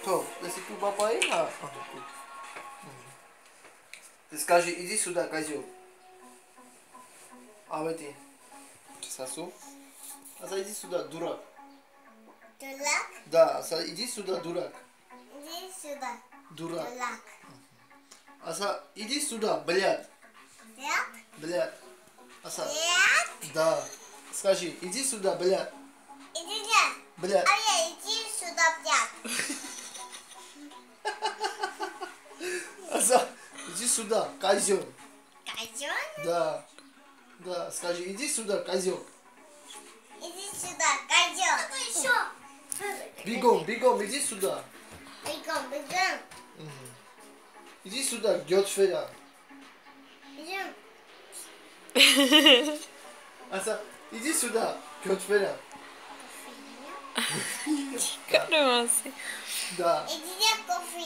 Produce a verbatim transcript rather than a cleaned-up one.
То, если ты папа и на... Ты скажи, иди сюда, козел. А вы ты? Сосу. Аса, иди сюда, дурак. Дурак? Да, Аса, иди сюда, дурак. Иди сюда. Дурак. Дурак. Аса, иди сюда, блядь. Блядь? Блядь. Аса. Блядь? Да. Скажи, иди сюда, блядь. Иди сюда. Блядь. А я иди сюда, блядь. Аса, иди сюда, козел. Козел? Да. Да, скажи, иди сюда, козел. Иди сюда, козел. Еще. Бегом, бегом, иди сюда. Бегом, бегом. Иди сюда, Гетфеля. Идем. Аса, иди сюда, Гетфеля. Çıkarım Asya. Да. Иди кофе.